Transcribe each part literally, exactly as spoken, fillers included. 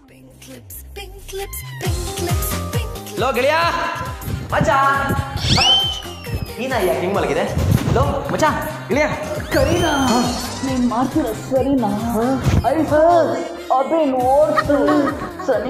Low ಗೆಳೆಯ ಮಚ್ಚ ನೀನ ಯಾಕೆ ಹಿಂಗ್ ಮಲಗಿದೆ ಲೋ ಮಚ್ಚ ಗೆಳೆಯ ಕರೀನಾ ನೀನ್ ಮಾಡ್ತೀರ ಸರಿನಾ ಐದು ಅದೇ ನೋಡ್ತು ಸರಿ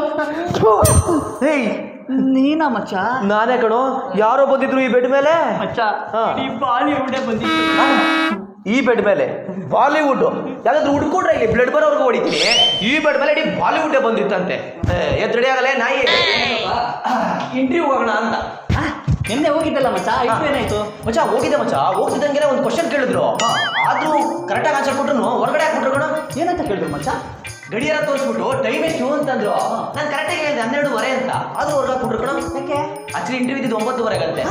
ಹೇಯ್ ನೀನಾ ಮಚ್ಚ ನಾನೇ ಕಣೋ ಯಾರೋ ಬಂದಿದ್ರು ಈ ಬೆಡ್ ಮೇಲೆ ಮಚ್ಚ ಈ ಬಾಲಿವುಡ್ ಬಂದಿತ್ತು ಈ ಬೆಡ್ ಮೇಲೆ ಬಾಲಿವುಡ್ ಯಾವ್ದಾದ್ರು ಹುಡ್ಕೊಡ್ರೆ ಇಲ್ಲಿ ಬ್ಲಡ್ ಬರೋರ್ಗು ಹೊಡಿತೀನಿ ಈ ಬೆಡ್ ಮೇಲೆ ಇಡೀ ಬಾಲಿವುಡ್ ಬಂದಿತ್ತಂತೆ ಎದ್ ರೆಡಿ ಆಗಲೇ ನಾಯಿ ಇಂಟರ್ವ್ಯೂ ಹೋಗೋಣ ಅಂತ ನಿನ್ನೆ ಹೋಗಿದ್ದಲ್ಲ ಮಚ್ಚ ಏನಾಯ್ತು ಮಚ್ಚ ಹೋಗಿದ್ದೆ ಮಚ್ಚ ಹೋಗ್ತಿದ್ದಂಗೆ ಒಂದು ಕ್ವಶನ್ ಕೇಳಿದ್ರು ಆದ್ರೂ ಕರೆಕ್ಟಾಗಿ ಆನ್ಸರ್ ಕೊಟ್ರು ಹೊರಗಡೆ ಹಾಕ್ಬಿಟ್ರು ಕಣ ಏನಂತ ಕೇಳಿದ್ರು ಮಚ್ಚ ಗಡಿಯಾರ ತೋರಿಸ್ಬಿಟ್ಟು ಟೈಮ್ ಎಷ್ಟು ಅಂತಂದ್ರು ನಾನು ಕರೆಕ್ಟಾಗಿ ಹೇಳಿದೆ ಹನ್ನೆರಡುವರೆ ಅಂತ ಅದು ಹೊರಗೆ ಹಾಕ್ಬಿಟ್ರು ಕಣ ಯಾಕೆ ಆಕ್ಚುಲಿ ಇಂಟರ್ವ್ಯೂ ಇದ್ದಿದ್ದು ಒಂಬತ್ತುವರೆಗಂತೆ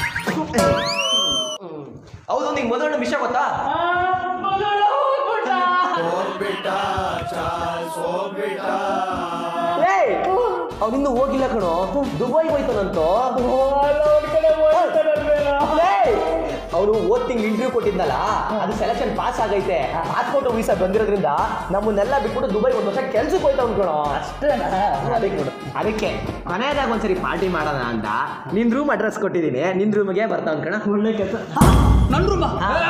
ಹೌದು ನಿಂಗೆ ಮೊದಲನೇ ವಿಷಯ ಗೊತ್ತಾ ಅವನಿಂದು ಹೋಗಿಲ್ಲ ಕಣೋ ದುಬೈಗೆ ಹೋಯ್ತಾನಂತೋ ಅವನು ಓದ್ ತಿಂಗ್ ಇಂಟರ್ವ್ಯೂ ಕೊಟ್ಟಿದ್ನಲ್ಲ ಅದು ಸೆಲೆಕ್ಷನ್ ಪಾಸ್ ಆಗೈತೆ ಪಾಸ್ಪೋರ್ಟ್ ವೀಸಾ ಬಂದಿರೋದ್ರಿಂದ ನಮ್ಮನ್ನೆಲ್ಲ ಬಿಟ್ಬಿಟ್ಟು ದುಬೈ ಒಂದು ವರ್ಷ ಕೆಲ್ಸಕ್ಕೆ ಹೋಯ್ತಾವ್ ಕಣೋ ಅಷ್ಟೇನಾ ಅದಕ್ಕೆ ನೋಡು ಅದಕ್ಕೆ ಮನೆಯಾಗ ಒಂದ್ಸರಿ ಪಾರ್ಟಿ ಮಾಡೋಣ ಅಂತ ನಿನ್ ರೂಮ್ ಅಡ್ರೆಸ್ ಕೊಟ್ಟಿದ್ದೀನಿ ನಿನ್ ರೂಮ್ಗೆ ಬರ್ತಾವ್ ಕಣ ಒಳ್ಳೆ ಕೆಲಸ ನನ್ನ ರೂಮ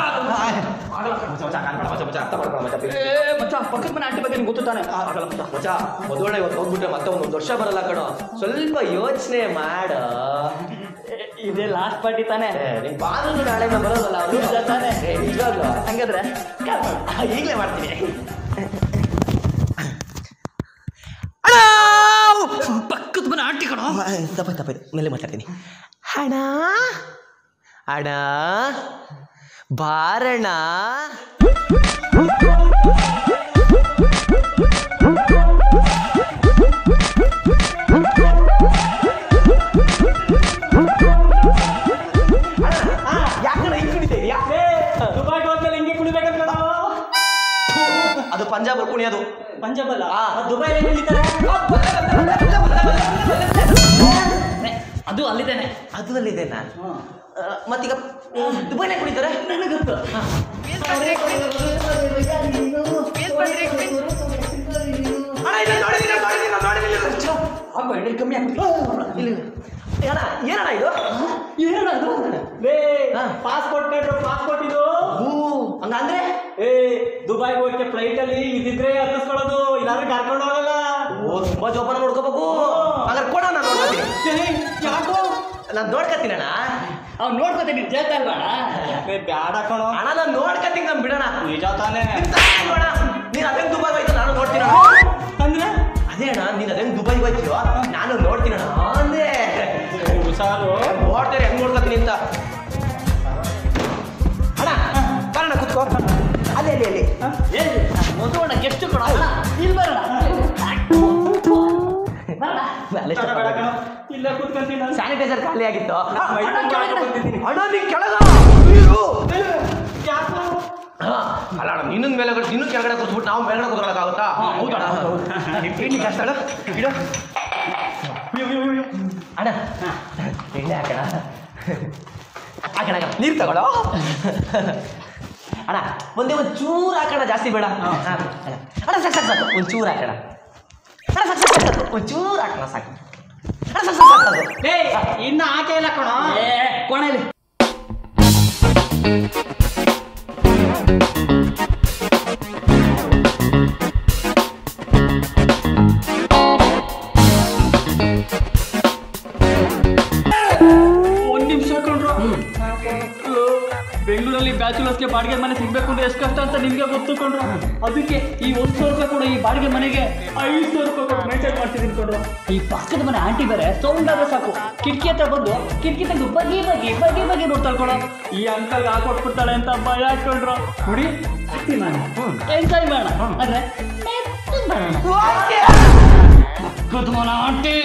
ಪಕ್ಕದ ಮನೆ ಆಂಟಿ ಬಗ್ಗೆ ಗೊತ್ತು ತಾನೆ ಮೊದಲನೇ ಇವತ್ತು ಹೋಗ್ಬಿಟ್ರೆ ಮತ್ತೆ ಒಂದೊಂದು ವರ್ಷ ಬರಲ್ಲ ಕಣೋ ಸ್ವಲ್ಪ ಯೋಚನೆ ಮಾಡ ಇದೇ ಲಾಸ್ಟ್ ಪಾರ್ಟಿ ತಾನೆ ನಿನ್ ಬಾಗಿಲು ನಾಳೆ ಬರೋದಲ್ಲ ತಾನೆ ನಿಜವಾಗ್ಲು ಹಂಗಾದ್ರೆ ಈಗಲೇ ಮಾಡ್ತೀನಿ ಪಕ್ಕದ ಮನೆ ಆಂಟಿ ಕಣೋ ತಪ್ಪ ತಪ್ಪ ಮೇಲೆ ಮಾತಾಡ್ತೀನಿ ಹಣ ಅಣ್ಣ ಬಾರಣ ಅದು ಪಂಜಾಬ್ ಕುಣಿಯೋದು ಪಂಜಾಬ್ ಅಲ್ಲ ದುಬೈ ಅದು ಅಲ್ಲಿದ್ದೇನೆ ಅದು ಅಲ್ಲಿದ್ದೇನಾ ಮತ್ತೀಗ ದುಬೈನೇ ಕುಣಿತಾರೆ ನನಗೊತ್ತು ಕಮ್ಮಿ ಅಣ್ಣ ಏನಣ್ಣ ಇದು ಏನದು ಪಾಸ್ಪೋರ್ಟ್ ಕಂಡ್ರು ಪಾಸ್ಪೋರ್ಟ್ ಇದು ಹಂಗಂದ್ರೆ ಏ ದುಬೈಗೆ ಹೋಗಕ್ಕೆ ಫ್ಲೈಟ್ ಅಲ್ಲಿ ಇದಿದ್ರೆ ಹತ್ತಿಸ್ಕೊಳ್ಳೋದು ಇಲ್ಲಾಂದ್ರೆ ಕರ್ಕೊಂಡು ಹೋಗಲ್ಲ ಓ ತುಂಬಾ ಜೋಪಾನ ನೋಡ್ಕೋಬೇಕು ಹಾಗಾದ್ರೆ ಕೊಡ ನಾನು ನೋಡ್ಕೊತೀನಿ ಯಾಕೋ ನಾನು ನೋಡ್ಕೊತೀನಿ ಅಣ್ಣ ಅವ್ನು ನೋಡ್ಕೊತೀನಿ ಜೇತ ಅಲ್ಬೇಡ ಬ್ಯಾಡ ಕಣೋ ಅಣ್ಣ ನಾನು ನೋಡ್ಕೊತೀನಿ ನಮ್ ಬಿಡೋಣ ನಿಜ ತಾನೆ ನೀನ್ ಅದೇ ದುಬೈ ಹೋಯ್ತು ನಾನು ನೋಡ್ತೀನಿ ಅಂದ್ರೆ ಅದೇ ಅಣ್ಣ ನೀನ್ ಅದೇ ದುಬೈ ಹೋಯ್ತೀವ ನಾನು ನೋಡ್ತೀನಿ ಅಣ್ಣ ಅಂದೇ ಹುಷಾರು ನೋಡ್ತಾರೆ ಹೆಂಗ್ ನೋಡ್ಕೊತೀನಿ ಅಂತ ಅಣ್ಣ ಬರೋಣ ಕುತ್ಕೋ ಅಲ್ಲೇ ಅಲ್ಲಿ ಅಲ್ಲಿ ಮೊದಲ ಎಷ್ಟು ಕೊಡ ಇಲ್ಲಿ ಬರೋಣ ಇಲ್ಲ ಕೂತ್ಕೊಂತೀನಿ ಸ್ಯಾನಿಟೈಸರ್ ಖಾಲಿ ಆಗಿತ್ತು ಅಣ್ಣ ನೀನ್ ಕೆಳಗ ಅಲ್ಲ ಅಣ್ಣ ಇನ್ನೊಂದು ಮೇಲೆ ಇನ್ನೂ ಕೆಳಗಡೆ ಕೂತ್ಬಿಟ್ಟು ನಾವು ಮೇಲ್ಗಡೆ ಕೂತ್ಕೊಳ್ಳೋಕ್ಕಾಗುತ್ತಾ ಹೌದಣ್ಣ ಕಷ್ಟ ಇಡು ಅಣ್ಣ ಎಣ್ಣೆ ಹಾಕೋಣ ಹಾಕೋಣ ನೀರು ತಗೊಳ್ಳೋ ಅಣ್ಣ ಒಂದೇ ಒಂದು ಚೂರು ಹಾಕೋಣ ಜಾಸ್ತಿ ಬೇಡ ಅಣ್ಣ ಸಾಕು ಸಾಕು ಸಾಕು ಒಂದು ಚೂರು ಹಾಕೋಣ ಅಣ್ಣ ಸಾಕು ಸಾಕು ಸಾಕು ಒಂದು ಚೂರು ಹಾಕೋಣ ಸಾಕು ಅಣ್ಣ ಸಾಕು ಸಾಕು ಸಾಕು ಏ ಇನ್ನು ಹಾಕೇ ಇಲ್ಲ ಕಣ ಕೋಣೆಯಲ್ಲಿ ಬೆಂಗಳೂರಲ್ಲಿ ಬ್ಯಾಚುಲರ್ಸ್ಗೆ ಬಾಡಿಗೆ ಮನೆ ಸಿಗ್ಬೇಕು ಅಂದ್ರೆ ಎಷ್ಟು ಕಷ್ಟ ಅಂತ ನಿಮ್ಗೆ ಗೊತ್ತುಕೊಂಡ್ರು ಅದಕ್ಕೆ ಈ ಒಂದು ಸಾವಿರ ರೂಪಾಯಿ ಕೂಡ ಈ ಬಾಡಿಗೆ ಮನೆಗೆ ಐದು ಸಾವಿರ ರೂಪಾಯಿ ಕೂಡ ಮೇಂಟೈನ್ ಮಾಡ್ತಿದ್ದೀನಿ ಕೊಂಡ್ರು ಈ ಪಕ್ಕದ ಮನೆ ಆಂಟಿ ಬೇರೆ ಸೌಂಡ್ ಆದ್ರೆ ಸಾಕು ಕಿಟಕಿ ಹತ್ರ ಬಂದು ಕಿಟಕಿ ತೆಗೆದು ಬಗೆ ಬಗೆ ಬಗೆ ಬಗೆ ನೋಡ್ತಾಳೆ ಕೊಡೋ ಈ ಅಂಕಲ್ಗೆ ಹಾಕೊಟ್ಬಿಡ್ತಾಳೆ ಅಂತ ಭಯ ಹಾಕೊಂಡ್ರು ನೋಡಿ ಹ್ಯಾಪಿ ಮಾಡೋಣ ಎಂಜಾಯ್ ಮಾಡೋಣ ಆದ್ರೆ ಪಕ್ಕದ ಮನೆ ಆಂಟಿ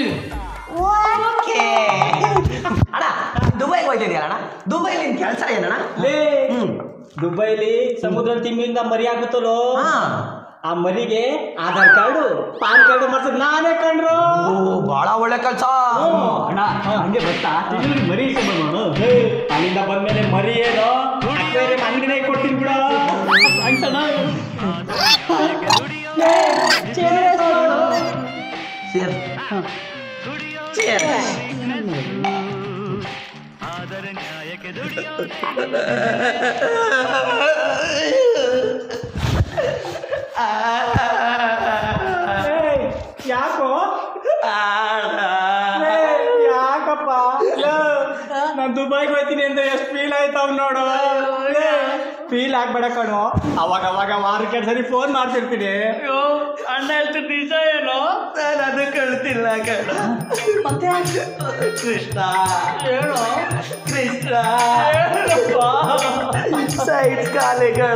ಅಣ್ಣ ದುಬೈಗೆ ಹೋಯ್ತಿದ್ಯಲ್ಲ ಅಣ್ಣ ದುಬೈಲಿ ನಿನ್ ಕೆಲಸ ಏನಣ್ಣ ದುಬೈಲಿ ಸಮುದ್ರ ತಿಮ್ಮಿಂದ ಮರಿ ಆಗುತ್ತಲ್ಲೋ ಆ ಮರಿಗೆ ಆಧಾರ್ ಕಾರ್ಡು ಪಾನ್ ಕಾರ್ಡು ಮಾಡ್ಸೋದು ನಾನೇ ಕಂಡ್ರು ಬಹಳ ಒಳ್ಳೆ ಕೆಲಸ ಅಣ್ಣ ಹಂಗೆ ಗೊತ್ತಾ ಮರಿ ನೋಡು ಅಲ್ಲಿಂದ ಬಂದ್ಮೇಲೆ ಮರಿ ಏನೋ ಅಂಗಡಿನೇ ಕೊಡ್ತೀನಿ ಬಿಡ ಹಂಗಣ್ಣ ಯಾಕೋ ಯಾಕಪ್ಪ ನಾನು ದುಬೈಗೆ ಹೋಗ್ತೀನಿ ಅಂತ ಎಷ್ಟು ಫೀಲ್ ಆಯ್ತಾವ್ ನೋಡು. ಫೀಲ್ ಆಗ್ಬೇಡ ಕಣೋ, ಅವಾಗ ಅವಾಗ ವಾರಕ್ಕೆ ಸರಿ ಫೋನ್ ಮಾಡ್ತಿರ್ತೀನಿ. ಅಯ್ಯೋ ಅಣ್ಣ ಹೇಳ್ತೀನಿ ನಿಜ ಏನೋ? ನಾನು ಅದು ಕಳ್ತಿಲ್ಲ ಕಣ. ಮತ್ತೆ ಕೃಷ್ಣ ಹೇಳು ಕೃಷ್ಣ ಸೈಡ್ಸ್ ಖಾಲಿ ಕಣ.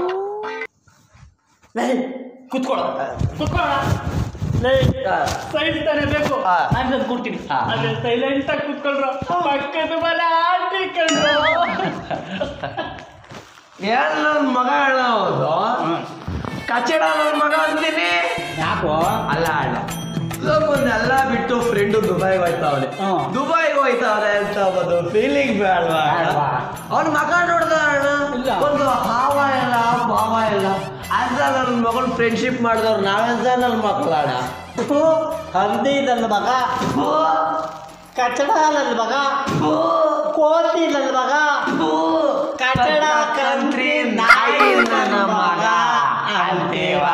ಕುತ್ಕೊಳ್ಳ ಕುತ್ಕೊಳ್ಳ ಸೈಡ್ ತಾನೇ ಬೇಕು, ನಾನು ತಂದು ಕೊಡ್ತೀನಿ. ಅದೇ ಸೈಲೆಂಟ್ ಆಗಿ ಕುತ್ಕೊಳ್ರು, ಪಕ್ಕದ ಮನೆ ಆಂಟಿ ಕಂಡ್ರು. ಏನ್ ನನ್ನ ಮಗ ಅಣ್ಣ ಹೌದು, ಕಚಡ ನನ್ನ ಮಗ ಅಂತೀನಿ. ಯಾಕೋ ಅಲ್ಲ ಅಣ್ಣ, ಎಲ್ಲ ಬಿಟ್ಟು ಫ್ರೆಂಡು ದುಬೈಗೆ ಹೋಯ್ತಾವನೆ, ದುಬೈಗೆ ಹೋಯ್ತಾವನೆ ಅಂತ ಒಂದು ಫೀಲಿಂಗ್ ಬೇಡವಾ? ಅವ್ನ ಮಗ ನೋಡ್ದ ಅಣ್ಣ, ಒಂದು ಹಾವ ಇಲ್ಲ ಭಾವ ಇಲ್ಲ ಅಂತ ನನ್ನ ಮಗಳು ಫ್ರೆಂಡ್ಶಿಪ್ ಮಾಡಿದವ್ರು ನಾವೆಂತ ನನ್ನ ಮಕ್ಕಳ ಅಣ್ಣ. ಹಂದಿ ನನ್ನ ಮಗ, ಕಚಡ ನನ್ನ ಮಗ, ಕೋತಿ ನನ್ನ ಮಗ, ಕಚಡ ಕಂತ್ರಿ ನಾಯಿ ನನ್ನ ಮಗ ಅಂತೀವಾ?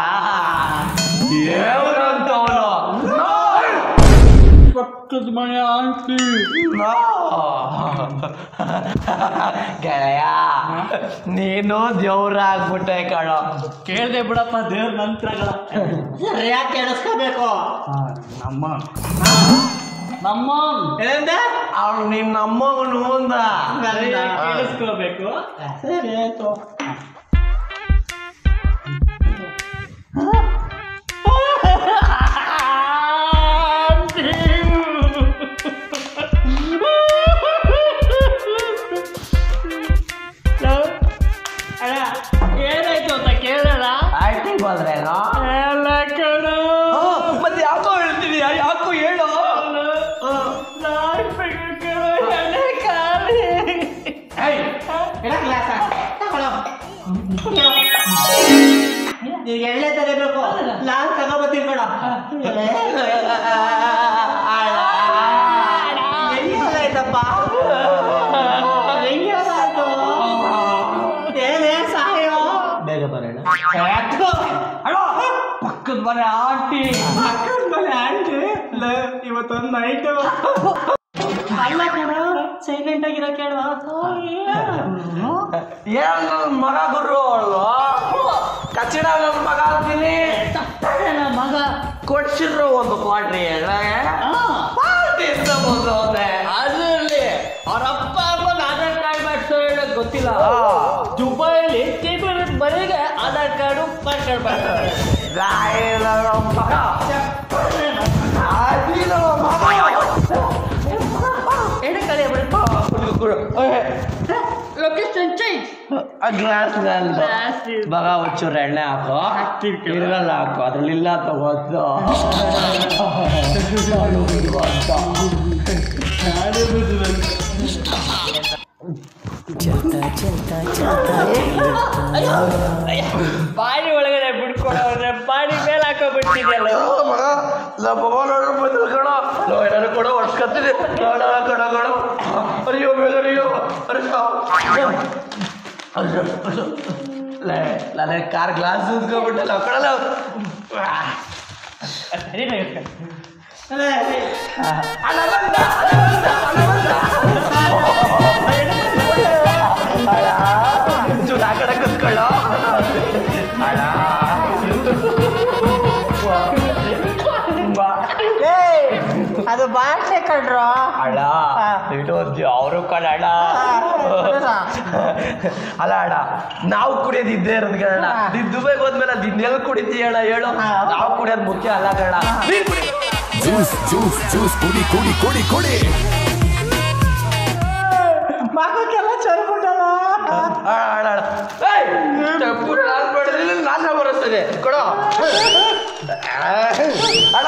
ಪಕ್ಕದ ಮನೆ ಆಂಟಿ ಗೆಳೆಯ, ನೀನು ದೇವ್ರಾಗ್ಬಿಟ್ಟೆ ಕಣೋ. ಕೇಳ್ದೆ ಬಿಡಪ್ಪ ದೇವ್ರ ಮಂತ್ರಗಳ. ಸರಿಯಾಗಿ ಕೇಳಿಸ್ಕೋಬೇಕು. ನಮ್ಮ ನಮ್ಮ ಏನಂದೆ? ಅವ್ನು ನಿನ್ನ ನಮ್ಮವನು ಅಂದ. ಕೇಳಿಸ್ಕೋಬೇಕು. ಸರಿ ಆಯ್ತು. ಏನಾಯ್ತು ಅಂತ ಕೇಳೋಣ? ಆಯ್ತು ಬಂದ್ರೇನೋ ಎಲ್ಲ ಕಣ. ಮತ್ತೆ ಯಾಕೋ ಹೇಳ್ತಿದೀಯ? ಯಾಕೋ ಹೇಳು. ಈಗ ಎಳ್ಳೆ ತಗೋಬೇಕು, ಲಾಲ್ ತಗೋಬತ್ತೀನಿ ಬೇಡ. ಹೆಂಗಾಯ್ತಪ್ಪ, ಹೆಂಗಾಯ್ತು? ಏನೇ ಸಾಯೋ ಬೇಗ ಬರೋಣ. ಪಕ್ಕದ ಮನೆ ಆಂಟಿ, ಪಕ್ಕದ ಮನೆ ಆಂಟಿ ಇವತ್ತೊಂದು ನೈಟ್ ಅಲ್ಲ ಕಣ, ಸೈಲೆಂಟ್ ಆಗಿರೋ ಕೇಳುವ. ಏನ್ ನನ್ನ ಮಗ ಗುರು ಅವಳು, ಕಚಡ ನನ್ನ ಮಗ ಅಂತೀನಿ. ನನ್ನ ಮಗ ಕೊಡ್ಸಿರೋ ಒಂದು ಕ್ವಾಟ್ರಿ ಪಾರ್ಟಿ ಅಂತ ಬಂದವನೆ. ಅದ್ರಲ್ಲಿ ಅವ್ರ ಅಪ್ಪ ಅಮ್ಮನ ಆಧಾರ್ ಕಾರ್ಡ್ ಮಾಡಿಸೋ ಹೇಳೋದು ಗೊತ್ತಿಲ್ಲ. ದುಬೈಲಿ ಕೇಬಲ್ ಮನೆಗೆ ಆಧಾರ್ ಕಾರ್ಡು ಪಾನ್ ಕಾರ್ಡ್ ಮಾಡ್ತಾರೆ. Location change. ಗ್ಲಾಸ್ ಮಗ ಹುಚ್ಚೂರು ಎಣ್ಣೆ ಹಾಕೋ, ಇರಲ್ಲ ಹಾಕೋ, ಅದ್ರಲ್ಲಿ ಇಲ್ಲ ತಗೋದು. ಬಾಡಿ ಒಳಗಡೆ ಬಿಡ್ಕೊಡೋದ್ರೆ ಬಾಡಿ ಮೇಲೆ ಹಾಕೋಬಿಟ್ಟಿದೆಯಲ್ಲ ಮಗ. ನೋಡ್ರು ಬಂದ್ರು ಕಣ, ಏನಾರು ಕೊಡೋ ಹೊಡ್ಸ್ಕೊತೀನಿ. ಕಣ ಕಣ ಕಣ ಅಯ್ಯೋ ಬೇಗರಿಯೋ ನಾನೇ ಕಾರ್ ಗ್ಲಾಸ್ ಉದ್ಕೊಬಿಟ್ಟಲ್ಲ ಕೊಡಲ್ಲ. ಆ ಕಡೆ ಕುತ್ಕೊಳ್ಳೋ ಅಳ. ಅದು ಭಾಷೆ ಕಣ್ರು ಅಳ ಇಡೋದು ಅವರು ಕಣ ಅಳ. ಅಲ್ಲ ಅಣ್ಣ, ನಾವು ಕುಡಿಯೋದು ಇದ್ದೇ ಇರೋದು ಕಣ. ನೀನ್ ದುಬೈಗೆ ಹೋದ್ಮೇಲೆ ಅದು ಇನ್ನೆಲ್ಲ ಕುಡಿತೀಯ ಅಣ್ಣ ಹೇಳು. ನಾವು ಕುಡಿಯೋದು ಮುಖ್ಯ ಅಲ್ಲ ಕಣ. ನೀನ್ ಕುಡಿ. ಜ್ಯೂಸ್ ಜ್ಯೂಸ್ ಜ್ಯೂಸ್ ಕುಡಿ ಕುಡಿ ಕುಡಿ ಕುಡಿ. ಮಗಕ್ಕೆಲ್ಲ ಚರ್ಬಿಟ್ಟಲ್ಲ. ನಾಶ ಬರುತ್ತದೆ ಕೊಡೋ ಅಣ್ಣ.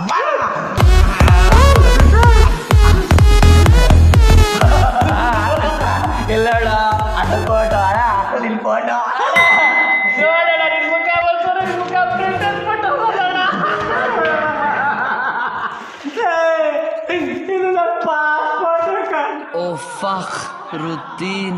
ಇಲ್ಲ ಅಣ್ಣ, ಅಟಲ್ ಫೋಟೋ ಅಣ್ಣ, ಅಟಲ್ ಇಲ್ಲಿ ಫೋಟೋ ನೋಡೋಣ. ನಿನ್ ಮುಖ ಬರ್ತಾರೆ, ನಿನ್ ಮುಖ ಪ್ರಿಂಟ್ ಫೋಟೋ ಮಾಡೋಣ. ರುತೀನ್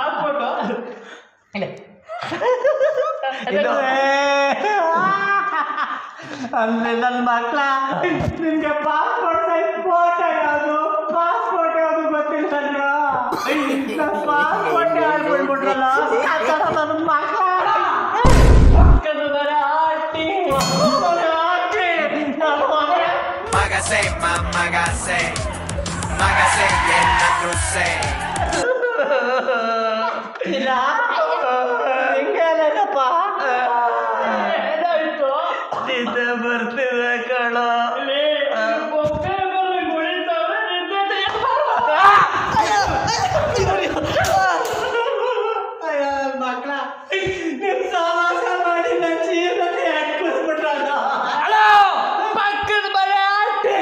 ಅಂದ್ರೆ ನನ್ನ ಮಕ್ಕಳ ನಿಮ್ಗೆ ಪಾಸ್ಪೋರ್ಟ್ ಸೈಜ್ ಫೋಟೋ ಯಾವುದು ಪಾಸ್ಪೋರ್ಟ್ ಯಾವುದು ಗೊತ್ತಿಲ್ಲ ಪಾಸ್ಪೋರ್ಟ್ ಆಡ್ಬಿಟ್ಬಿಟ್ರಲ್ಲ ನನ್ನ ಮಕ್ಕಳ Magase, magase, magase, yenna se. ಇಲ್ಲ ಹಿಂಗೇನಪ್ಪ ಏನಾಯ್ತು ನಿದ್ದೆ ಬರ್ತಿದೆ ಕಣ ಮಕ್ಕಳ ನಿಮ್ ಸಮಾಸ ಮಾಡಿ ನನ್ನ ಜೀವನದಲ್ಲಿ ಹಾಕಿಸ್ಬಿಟ್ರಲ್ಲ ಪಕ್ಕದ ಮನೆ aunty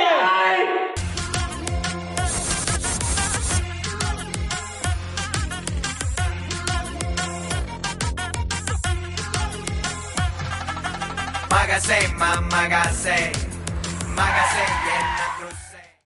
Magase, magase, magase, yenna